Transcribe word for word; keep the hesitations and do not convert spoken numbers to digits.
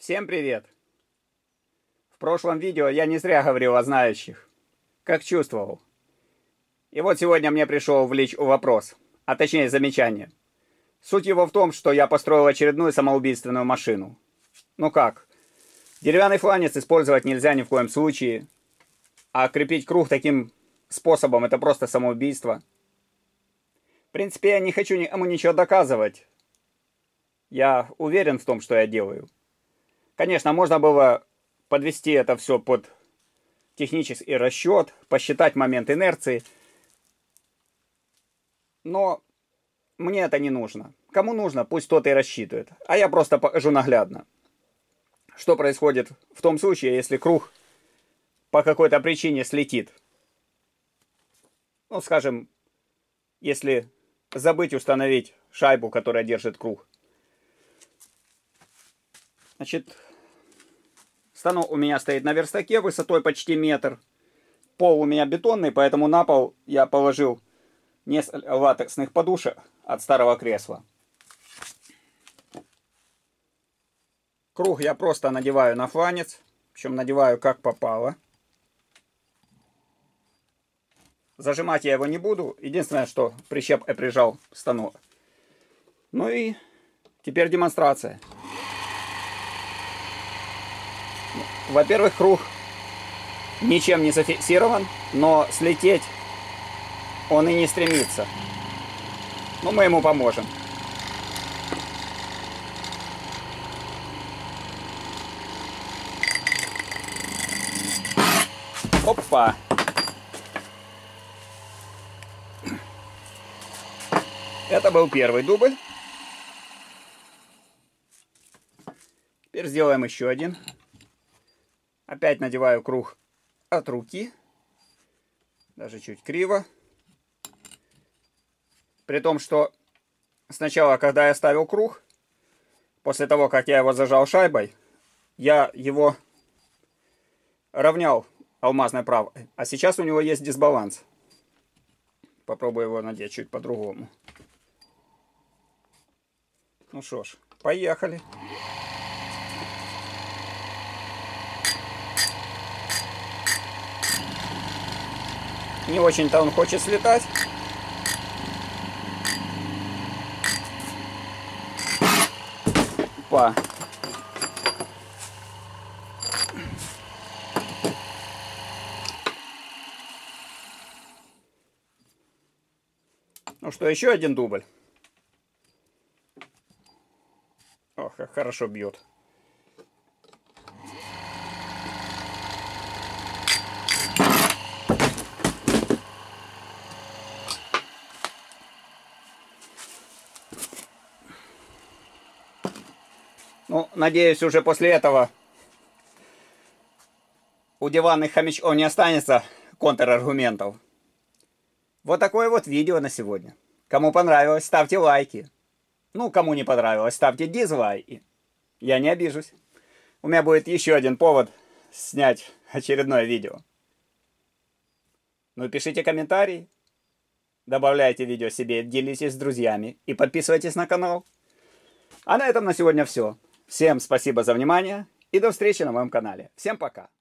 Всем привет! В прошлом видео я не зря говорил о знающих, как чувствовал. И вот сегодня мне пришел в лич вопрос, а точнее замечание. Суть его в том, что я построил очередную самоубийственную машину. Ну как? Деревянный фланец использовать нельзя ни в коем случае, а крепить круг таким способом это просто самоубийство. В принципе, я не хочу никому ничего доказывать. Я уверен в том, что я делаю. Конечно, можно было подвести это все под технический расчет, посчитать момент инерции. Но мне это не нужно. Кому нужно, пусть тот и рассчитывает. А я просто покажу наглядно, что происходит в том случае, если круг по какой-то причине слетит. Ну, скажем, если забыть установить шайбу, которая держит круг. Значит, станок у меня стоит на верстаке высотой почти метр. Пол у меня бетонный, поэтому на пол я положил несколько латексных подушек от старого кресла. Круг я просто надеваю на фланец, причем надеваю как попало. Зажимать я его не буду. Единственное, что прищеп я прижал станок. Ну и теперь демонстрация. Во-первых, круг ничем не зафиксирован, но слететь он и не стремится. Но мы ему поможем. Опа! Это был первый дубль. Теперь сделаем еще один. Опять надеваю круг от руки. Даже чуть криво. При том, что сначала, когда я ставил круг, после того, как я его зажал шайбой, я его равнял алмазной правой. А сейчас у него есть дисбаланс. Попробую его надеть чуть по-другому. Ну что ж, поехали. Не очень-то он хочет слетать. Опа. Ну что, еще один дубль. Ох, как хорошо бьет. Ну, надеюсь, уже после этого у диванных хомячков не останется контраргументов. Вот такое вот видео на сегодня. Кому понравилось, ставьте лайки. Ну, кому не понравилось, ставьте дизлайки. Я не обижусь. У меня будет еще один повод снять очередное видео. Ну, пишите комментарии. Добавляйте видео себе, делитесь с друзьями и подписывайтесь на канал. А на этом на сегодня все. Всем спасибо за внимание и до встречи на моем канале. Всем пока!